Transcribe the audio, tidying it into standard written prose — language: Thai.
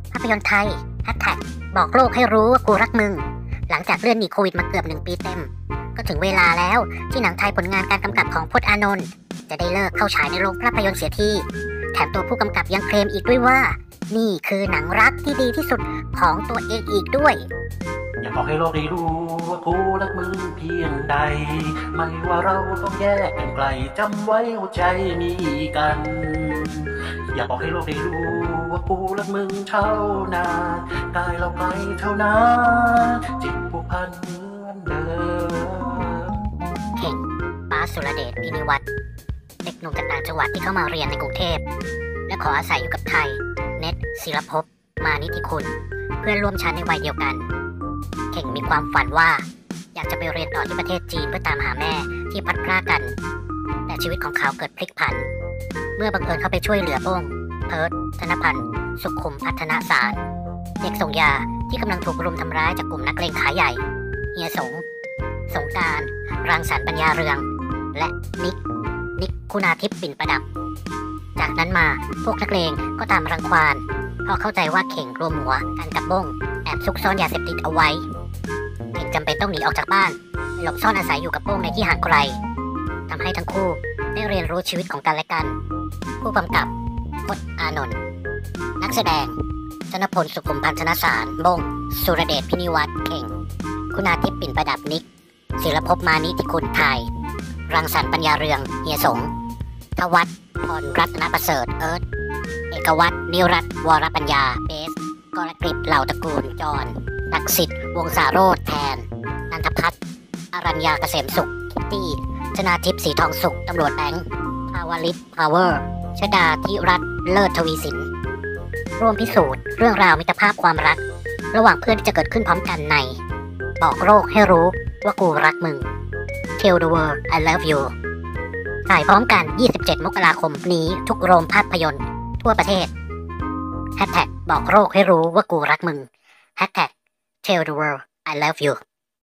ภาพยนตร์ไทยบอกโลกให้รู้ว่ากูรักมึงหลังจากเลื่อนหนีโควิดมาเกือบ1 ปีเต็มก็ถึงเวลาแล้วที่หนังไทยผลงานการกำกับของพจน์อานนท์จะได้เลิกเข้าฉายในโรงภาพยนตร์เสียทีแถมตัวผู้กำกับยังเคลมอีกด้วยว่านี่คือหนังรักที่ดีที่สุดของตัวเองอีกด้วยอยากบอกให้โลกได้รู้ว่ากูรักมึงเพียงใดไม่ว่าเราต้องแยกกันไกลจำไว้หัวใจมีกันอยากบอกให้โลกได้รู้ว่ากูรักมึงเท่านั้นกายเราไปเท่านั้นจิตผูกพันเหมือนเดิมเก่งป๊าสุรเดช พินิวัฒน์เด็กหนุ่มจากต่างจังหวัดที่เข้ามาเรียนในกรุงเทพและขออาศัยอยู่กับไทยเน็ตศิลภพมานิธิคุณเพื่อนร่วมชั้นในวัยเดียวกันเข่งมีความฝันว่าอยากจะไปเรียนต่อที่ประเทศจีนเพื่อตามหาแม่ที่พัดพรากกันแต่ชีวิตของเขาเกิดพลิกผันเมื่อบังเอิญเข้าไปช่วยเหลือโป้งเพิร์ทธนพันธ์สุขุมพัฒนาสารเด็กส่งยาที่กำลังถูกรุมทำร้ายจากกลุ่มนักเลงขายใหญ่เฮียสงกรานต์รังสรรค์ปัญญาเรืองและนิกคุณาทิพย์ปิ่นประดับจากนั้นมาพวกนักเลงก็ตามรังควานเพราะเข้าใจว่าเข่งรวมหัวกันกับบ้งแอบซุกซ่อนยาเสพติดเอาไว้เข่งจำเป็นต้องหนีออกจากบ้านหลบซ่อนอาศัยอยู่กับบ้งในที่ห่างไกลทำให้ทั้งคู่ได้เรียนรู้ชีวิตของกันและกันผู้กำกับพจน์อานนท์นักแสดงธนพลสุขุมพันธนสารบ้งสุรเดช พินิวัฒน์เข่งคุณาทิพย์ปิ่นประดับนิกศิลภพมานิธิคุณไทยรังสรรค์ปัญญาเรืองเฮียสงทวัฒน์พรรัตนประเสริฐเอิร์ธเอกวัฒน์นิรัตน์วรปัญญาเบสกรกฤษเหล่าตระกูลจรศักดิ์สิทธิ์วงศาโรจน์แทนนันทพัฒน์อรัญญาเกษมสุขคิตตี้ชนาทิพย์สีทองสุขตำรวจแบงค์ภาวลิตพาวเวอร์ชดาธิรัตน์เลิศทวีสินร่วมพิสูจน์เรื่องราวมิตรภาพความรักระหว่างเพื่อนที่จะเกิดขึ้นพร้อมกันในบอกโลกให้รู้ว่ากูรักมึง Tell the world I love you ถ่ายพร้อมกัน27 มกราคมนี้ทุกโรงภาพยนตร์ทั่วประเทศ#บอกโลกให้รู้ว่ากูรักมึง #Tell the world I love you